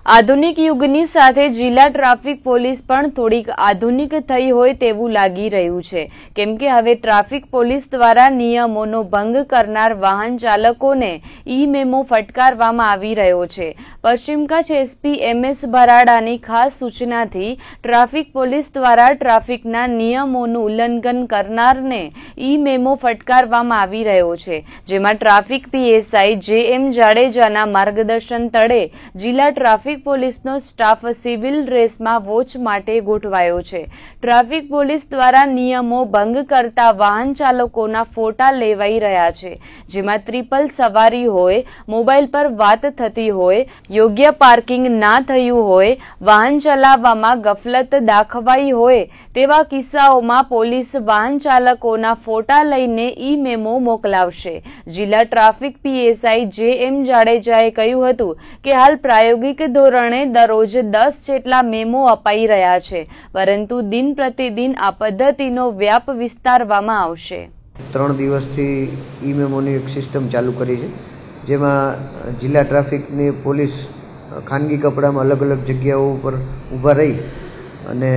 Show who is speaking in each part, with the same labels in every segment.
Speaker 1: આધુનિક યુગની સાથે જિલ્લા ટ્રાફિક પોલીસ પણ થોડીક આધુનિક થઈ હોય તેવું લાગી રહ્યું છે, કેમ કે હવે ટ્રાફિક પોલીસ દ્વારા નિયમોનો ભંગ કરનાર વાહન ચાલકોને ઈ-મેમો ફટકારવામાં આવી રહ્યો છે. પશ્ચિમ કચ્છ એસપી એમએસ ભરાડાની ખાસ સૂચનાથી ટ્રાફિક પોલીસ દ્વારા ટ્રાફિકના નિયમોનું ઉલ્લંઘન કરનારને ઈ-મેમો ફટકારવામાં આવી રહ્યો છે, જેમાં ટ્રાફિક પીએસઆઈ જેએમ જાડેજાના માર્ગદર્શન તળે જિલ્લા ટ્રાફિક પોલીસનો સ્ટાફ સિવિલ ડ્રેસમાં વોચ માટે ગોઠવાયો છે. ટ્રાફિક પોલીસ દ્વારા નિયમો ભંગ કરતા વાહન ચાલકોના ફોટા લેવાઈ રહ્યા છે, જેમાં ટ્રિપલ સવારી હોય, મોબાઈલ પર વાત થતી હોય, યોગ્ય પાર્કિંગ ના થયું હોય, વાહન ચલાવવામાં ગફલત દાખવાઈ હોય તેવા કિસ્સાઓમાં પોલીસ વાહન ચાલકોના ફોટા લઈને ઈ-મેમો મોકલાવશે. જિલ્લા ટ્રાફિક પીએસઆઈ જેએમ જાડેજાએ કહ્યું હતું કે હાલ પ્રાયોગિક ધોરણે દરરોજ 10 જેટલા મેમો અપાઈ રહ્યા છે, પરંતુ દિન પ્રતિદિન આ પદ્ધતિનો વ્યાપ વિસ્તારવામાં આવશે.
Speaker 2: 3 દિવસથી ઈ-મેમોની એક સિસ્ટમ ચાલુ કરી છે, જેમાં જિલ્લા ટ્રાફિકની પોલીસ ખાનગી કપડામાં અલગ અલગ જગ્યાઓ ઉપર ઊભા રહી અને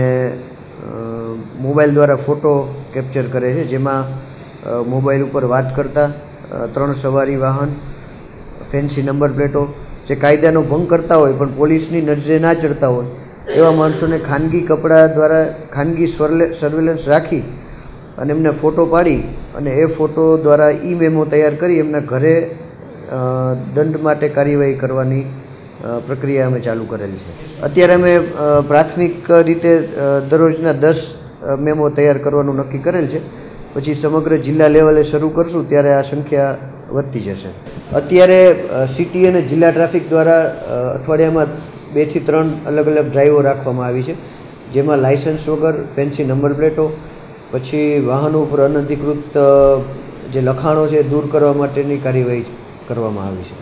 Speaker 2: મોબાઈલ દ્વારા ફોટો કેપ્ચર કરે છે, જેમાં મોબાઈલ ઉપર વાત કરતા 3 સવારી વાહન, ફેન્સી નંબર પ્લેટો, જે કાયદાનો ભંગ કરતા હોય પણ પોલીસની નજરે ના ચડતા હોય એવા માણસોને ખાનગી કપડા દ્વારા ખાનગી સર્વેલન્સ રાખી અને એમને ફોટો પાડી અને એ ફોટો દ્વારા ઈ-મેમો તૈયાર કરી એમના ઘરે દંડ માટે કાર્યવાહી કરવાની પ્રક્રિયા અમે ચાલુ કરેલ છે. અત્યારે અમે પ્રાથમિક રીતે દરરોજના 10 મેમો તૈયાર કરવાનું નક્કી કરેલ છે. પછી સમગ્ર જિલ્લા લેવલે શરૂ કરશું ત્યારે આ સંખ્યા વધતી જશે. અત્યારે સિટી અને જિલ્લા ટ્રાફિક દ્વારા અઠવાડિયામાં 2 થી 3 અલગ અલગ ડ્રાઈવો રાખવામાં આવી છે, જેમાં લાયસન્સ વગર ફેન્સી નંબર પ્લેટો, પછી વાહનો ઉપર અનધિકૃત જે લખાણો છે દૂર કરવા માટેની કાર્યવાહી કરવામાં આવી છે.